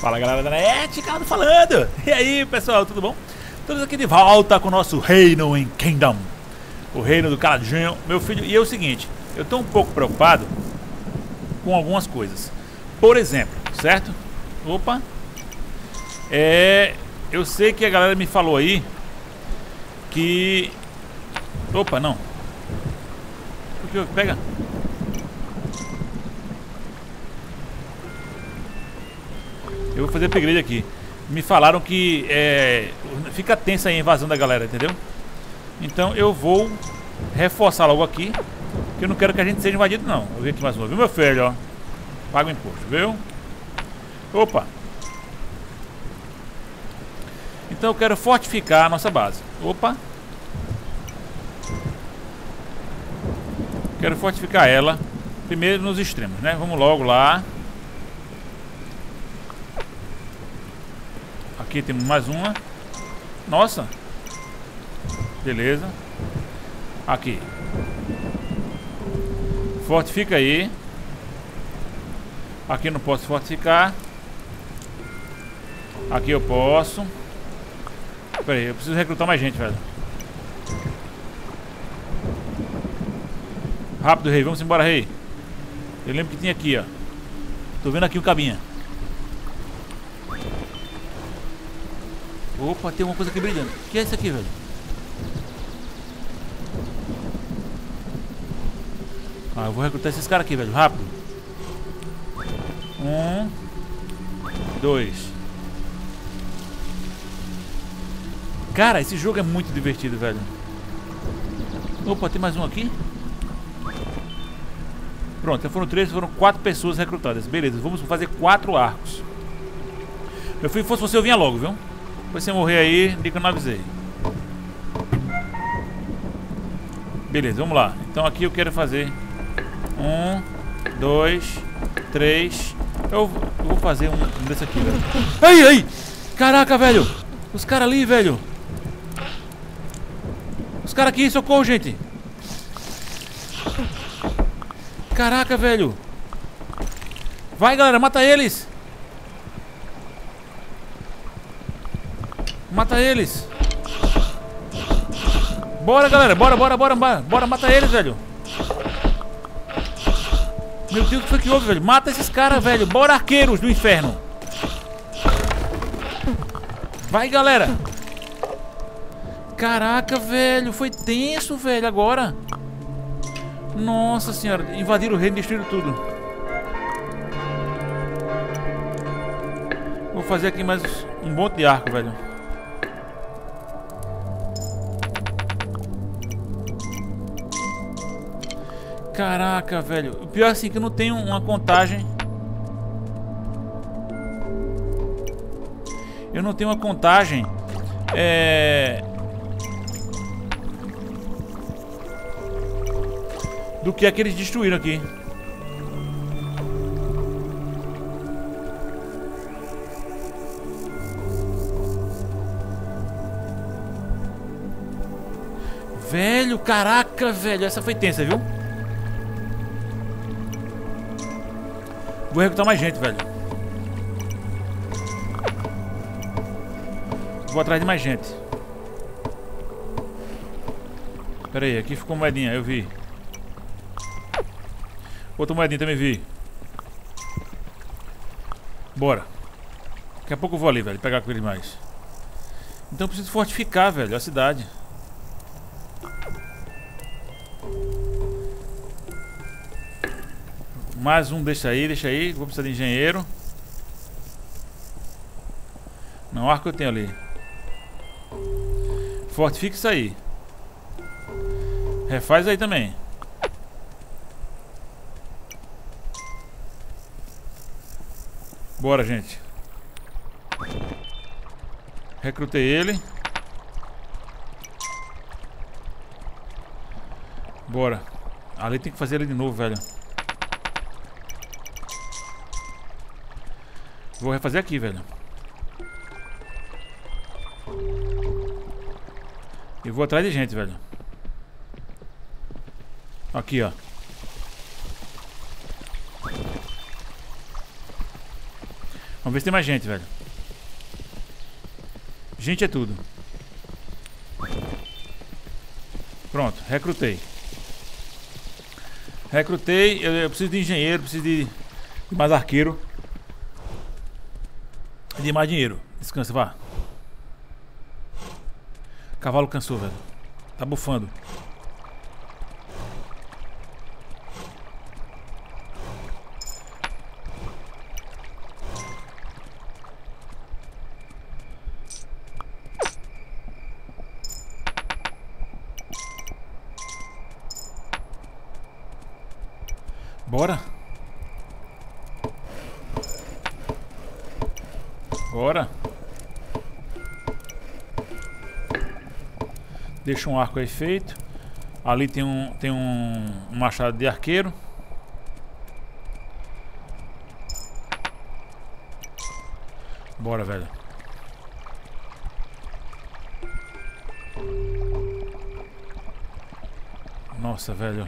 Fala galera da net, Carlos falando. E aí pessoal, tudo bom? Estamos aqui de volta com o nosso reino em Kingdom, o reino do caladinho, meu filho. E é o seguinte, eu estou um pouco preocupado com algumas coisas. Por exemplo, certo? Opa. Eu sei que a galera me falou aí que... Opa, não. O que pega? Eu vou fazer upgrade aqui. Me falaram que fica tensa aí a invasão da galera, entendeu? Então eu vou reforçar logo aqui, que eu não quero que a gente seja invadido não. Vou ver aqui mais uma, viu meu filho, ó. Paga o imposto, viu? Opa. Então eu quero fortificar a nossa base. Opa. Quero fortificar ela primeiro nos extremos, né? Vamos logo lá. Aqui temos mais uma. Nossa. Beleza. Aqui. Fortifica aí. Aqui eu não posso fortificar. Aqui eu posso. Pera aí, eu preciso recrutar mais gente, velho. Rápido, rei. Vamos embora, rei. Eu lembro que tinha aqui, ó. Tô vendo aqui o cabinha. Opa, tem uma coisa aqui brilhando. O que é isso aqui, velho? Ah, eu vou recrutar esses caras aqui, velho. Rápido. 1, 2. Cara, esse jogo é muito divertido, velho. Opa, tem mais um aqui. Pronto, então foram 3, foram 4 pessoas recrutadas. Beleza, vamos fazer 4 arcos. Meu filho, fosse você, eu vinha logo, viu? Depois você morrer aí, diga que eu não avisei. Beleza, vamos lá. Então aqui eu quero fazer 1, 2, 3. Eu vou fazer um desse aqui, velho. Ai, ai! Caraca, velho! Os caras ali, velho! Os caras aqui, socorro, gente! Caraca, velho! Vai, galera, mata eles! Mata eles! Bora, galera! Bora, mata eles, velho! Meu Deus, o que foi que houve, velho? Mata esses caras, velho! Bora, arqueiros do inferno! Vai, galera! Caraca, velho! Foi tenso, velho, agora! Nossa senhora! Invadiram o reino e destruíram tudo! Vou fazer aqui mais um monte de arco, velho! Caraca, velho. O pior é assim que eu não tenho uma contagem. Eu não tenho uma contagem do que é que eles destruíram aqui. Velho, caraca, velho. Essa foi tensa, viu? Vou recrutar mais gente, velho. Vou atrás de mais gente. Pera aí, aqui ficou moedinha, eu vi. Outra moedinha também vi. Bora. Daqui a pouco eu vou ali, velho, pegar com eles mais. Então eu preciso fortificar, velho, a cidade. Mais um, deixa aí. Vou precisar de engenheiro. Não, arco eu tenho ali. Fortifica isso aí. Refaz aí também. Bora, gente. Recrutei ele. Bora. Ali tem que fazer ele de novo, velho. Vou refazer aqui, velho. E vou atrás de gente, velho. Aqui, ó. Vamos ver se tem mais gente, velho. Gente é tudo. Pronto, recrutei. Eu preciso de engenheiro, preciso de mais arqueiro. De mais dinheiro. Descansa, vá. O cavalo cansou, velho. Tá bufando. Bora. Bora. Deixa um arco aí feito. Ali tem um machado de arqueiro. Bora, velho. Nossa, velho.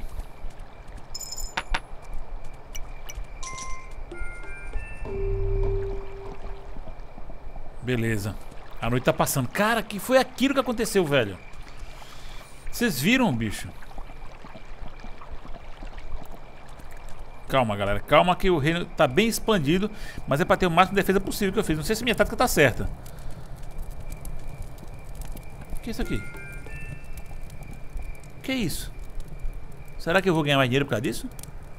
Beleza. A noite tá passando. Cara, que foi aquilo que aconteceu, velho? Vocês viram, bicho? Calma, galera. Calma que o reino tá bem expandido. Mas é pra ter o máximo de defesa possível que eu fiz. Não sei se minha tática tá certa. O que é isso aqui? O que é isso? Será que eu vou ganhar mais dinheiro por causa disso?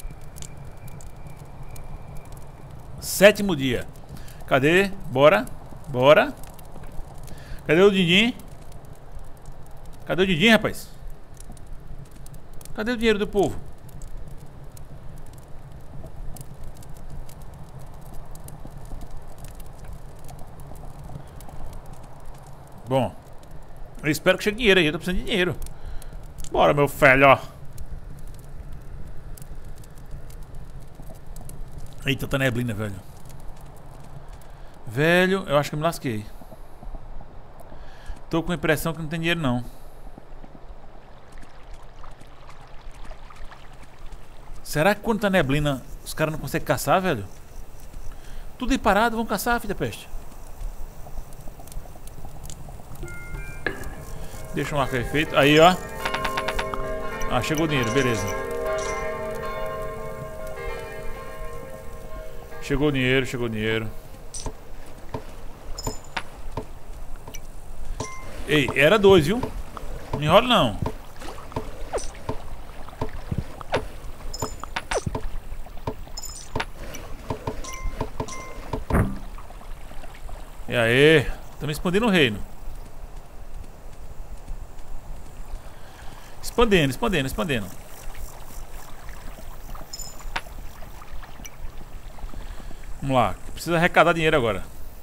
7º dia. Cadê? Bora. Bora. Cadê o Dindim? Cadê o Dindim, rapaz? Cadê o dinheiro do povo? Bom, eu espero que chegue dinheiro aí. Eu tô precisando de dinheiro. Bora, meu velho, ó. Eita, tá neblina, velho. Velho, eu acho que eu me lasquei. Tô com a impressão que não tem dinheiro, não. Será que quando tá neblina os caras não conseguem caçar, velho? Tudo aí parado, vão caçar, filha da peste. Deixa um arco aí feito. Aí, ó. Ah, chegou o dinheiro, beleza. Chegou o dinheiro, chegou o dinheiro. Ei, era 2, viu? Não enrola não. E aí? Estamos expandindo o reino. Expandendo, expandendo, expandendo. Vamos lá. Precisa arrecadar dinheiro agora.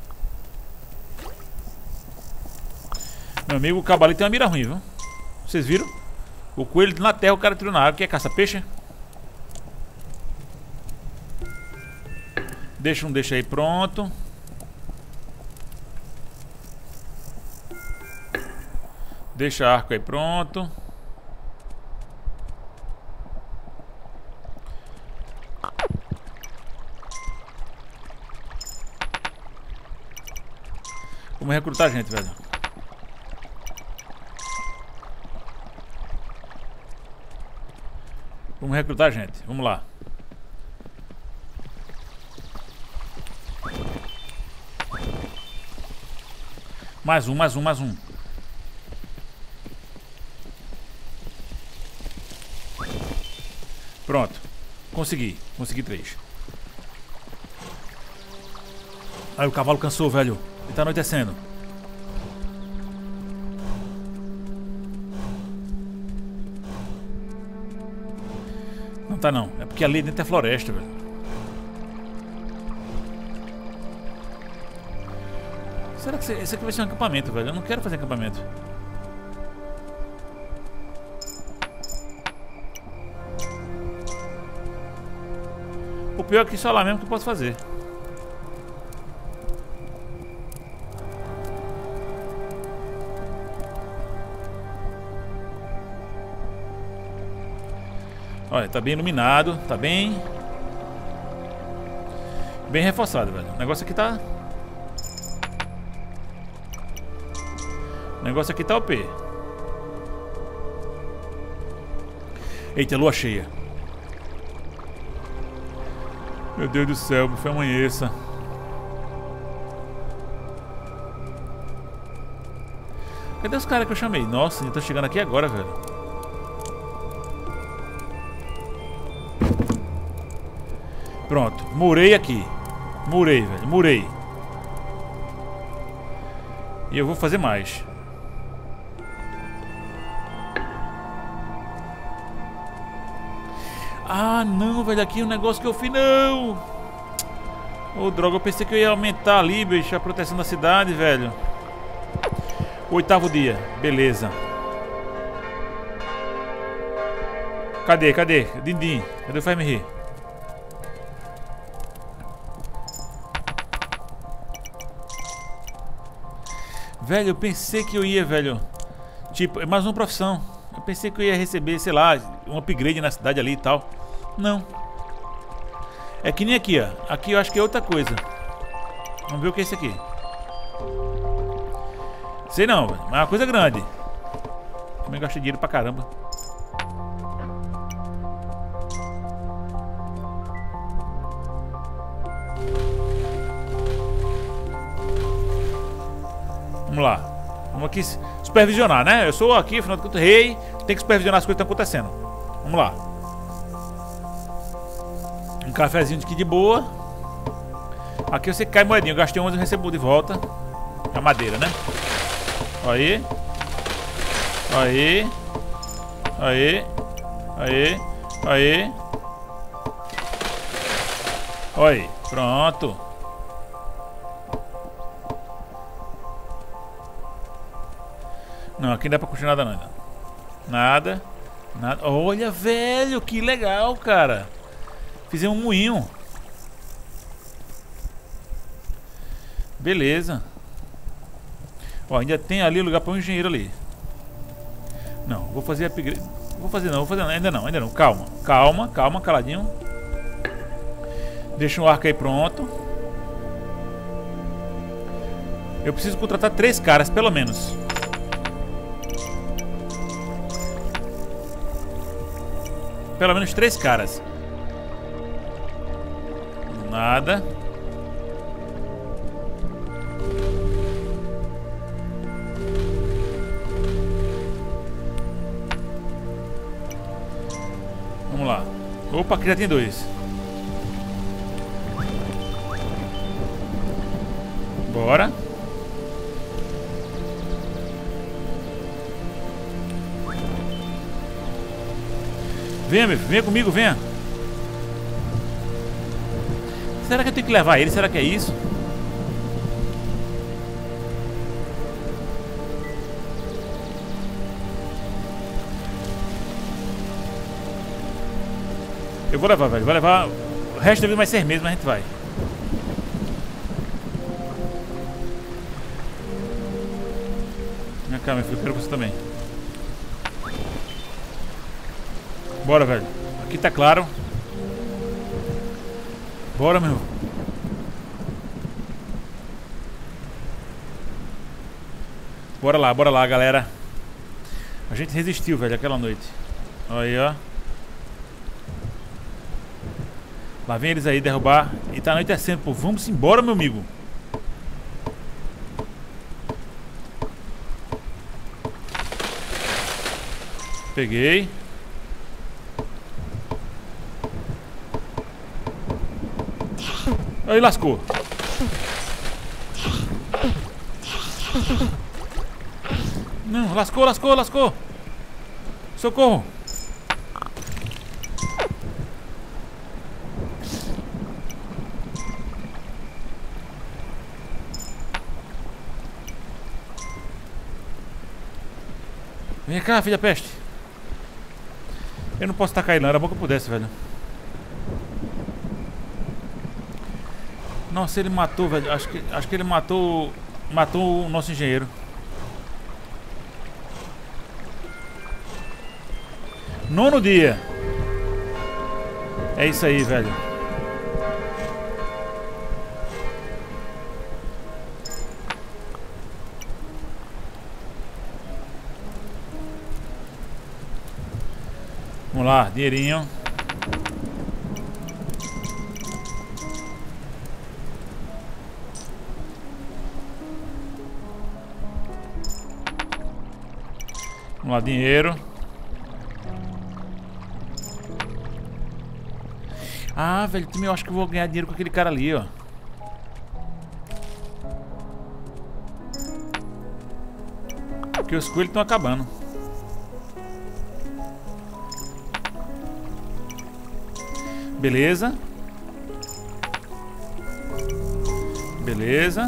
Meu amigo, o cavalo tem uma mira ruim, viu? Vocês viram? O coelho na terra, o cara tirou na água. Quer caça-peixe? Deixa aí pronto. Deixa arco aí pronto. Vamos recrutar gente, velho. Vamos recrutar gente. Vamos lá. Mais um, mais um, mais um. Pronto. Consegui. Consegui 3. Aí o cavalo cansou, velho. Ele tá anoitecendo. Não tá não. É porque ali dentro é floresta, velho. Será que esse aqui vai ser um acampamento, velho? Eu não quero fazer acampamento. O pior é que só lá mesmo que eu posso fazer. Olha, tá bem iluminado, tá bem. Bem reforçado, velho. O negócio aqui tá... O negócio aqui tá OP. Eita, lua cheia. Meu Deus do céu, foi amanheça. Cadê os caras que eu chamei? Nossa, eles estão chegando aqui agora, velho. Pronto, murei aqui. Murei, velho, murei. E eu vou fazer mais. Ah, não, velho, aqui é um negócio que eu fiz, não. Ô, droga, eu pensei que eu ia aumentar ali, bicho, a proteção da cidade, velho. 8º dia, beleza. Cadê, cadê? Dindim, cadê o Faz-me Rir? Velho, eu pensei que eu ia, velho. Tipo, é mais uma profissão. Eu pensei que eu ia receber, sei lá, um upgrade na cidade ali e tal. Não. É que nem aqui, ó. Aqui eu acho que é outra coisa. Vamos ver o que é isso aqui. Sei não, velho. Mas é uma coisa grande. Também gastei dinheiro pra caramba. Vamos lá. Vamos aqui supervisionar, né? Eu sou aqui, afinal de contas, rei. Tem que supervisionar as coisas que estão acontecendo. Vamos lá. Um cafezinho aqui de boa. Aqui você cai moedinha. Eu gastei 11 e recebo de volta. A madeira, né? Aí. Aí. Aí. Aí. Aí. Aí. Pronto. Não, aqui não dá pra continuar nada, não. Nada. Nada. Olha, velho, que legal, cara. Fizemos um moinho. Beleza. Ó, ainda tem ali lugar para um engenheiro ali. Não, vou fazer upgrade. Vou fazer não, ainda não, ainda não. Calma, calma, calma, caladinho. Deixa o arco aí pronto. Eu preciso contratar 3 caras, pelo menos. Pelo menos 3 caras. Nada. Vamos lá. Opa, aqui já tem 2. Bora. Venha, meu filho, venha comigo, venha. Será que eu tenho que levar ele? Será que é isso? Eu vou levar, velho. Vou levar. O resto da vida vai ser mesmo, mas a gente vai. Vem cá, meu filho. Eu quero você também. Bora, velho. Aqui tá claro. Bora, meu. Bora lá, galera. A gente resistiu, velho, aquela noite. Olha aí, ó. Lá vem eles aí derrubar. E tá anoitecendo, pô. Vamos embora, meu amigo. Peguei. Aí lascou. Não, lascou. Socorro. Vem cá, filha peste. Eu não posso tacar ele não, era bom que eu pudesse, velho. Nossa, ele matou, velho. Acho que ele matou o nosso engenheiro. Nono dia. É isso aí, velho. Vamos lá, dinheirinho. Vamos lá, dinheiro. Ah, velho, também eu acho que eu vou ganhar dinheiro com aquele cara ali, ó. Porque os coelhos estão acabando. Beleza. Beleza.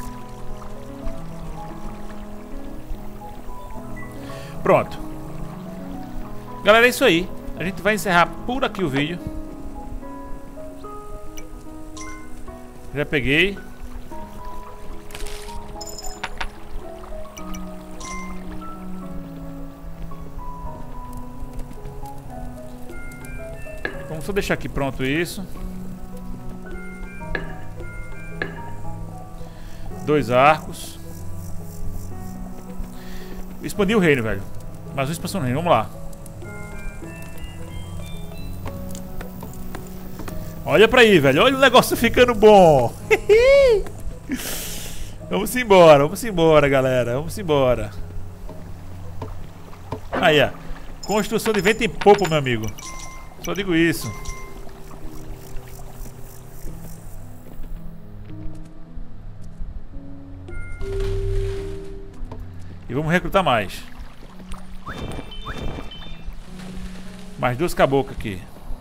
Pronto. Galera, é isso aí. A gente vai encerrar por aqui o vídeo. Já peguei. Vamos só deixar aqui pronto isso. 2 arcos. Expandir o reino, velho. Mais uma expansão no reino, vamos lá. Olha pra aí, velho. Olha o negócio ficando bom. Vamos embora, galera. Vamos embora. Aí, ó. Construção de vento em popa, meu amigo. Só digo isso. E vamos recrutar mais. Mais 2 caboclos aqui.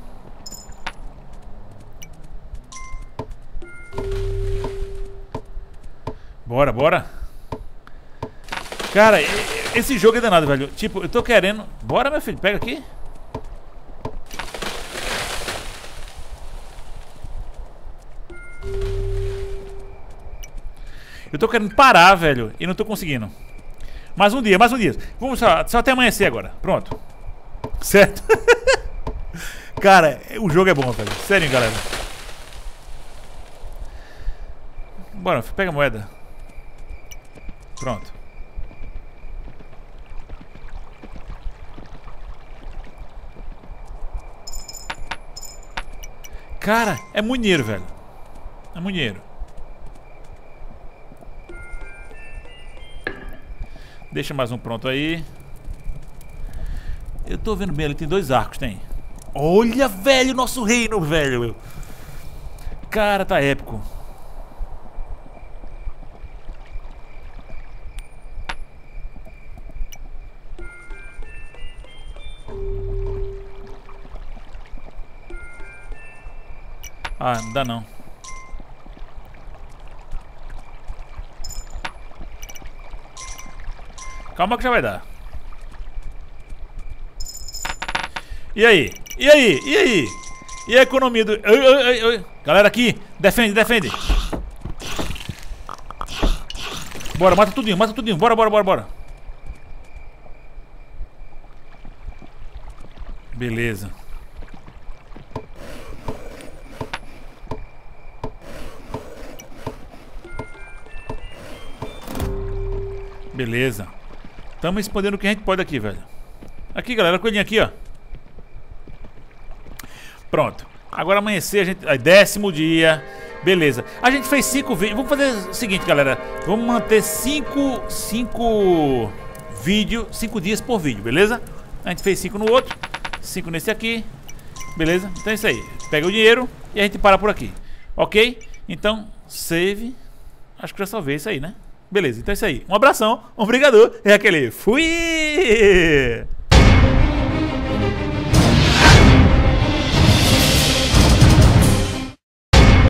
Bora, bora. Cara, esse jogo é danado, velho. Tipo, eu tô querendo... Bora, meu filho, pega aqui. Eu tô querendo parar, velho, e não tô conseguindo. Mais um dia, mais um dia. Vamos só até amanhecer agora. Pronto. Certo? Cara, o jogo é bom, velho. Sério, galera. Bora, pega a moeda. Pronto. Cara, é muito dinheiro, velho. É muito dinheiro. Deixa mais um pronto aí. Eu tô vendo bem, ele tem 2 arcos, tem. Olha, velho, nosso reino, velho. Cara, tá épico. Ah, não dá não. Calma que já vai dar. E aí? E aí? E aí? E a economia do... Galera aqui, defende, defende. Bora, mata tudinho, mata tudinho. Bora, bora, bora, bora. Beleza. Beleza. Estamos expandindo o que a gente pode aqui, velho. Aqui, galera, coelhinho aqui, ó. Pronto. Agora amanhecer, a gente... Aí, 10º dia. Beleza. A gente fez 5 vídeos. Vamos fazer o seguinte, galera. Vamos manter 5 vídeos, 5 dias por vídeo, beleza? A gente fez 5 no outro, 5 nesse aqui. Beleza? Então é isso aí. Pega o dinheiro e a gente para por aqui. Ok? Então, save. Acho que já salvei isso aí, né? Beleza, então é isso aí. Um abração, um brigador. É aquele... Fui!